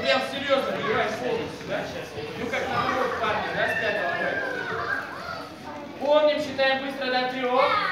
прям серьезно выливаешь полностью, да? Ну как наоборот, парни, да, с 5-го. Помним, считаем быстро до 3.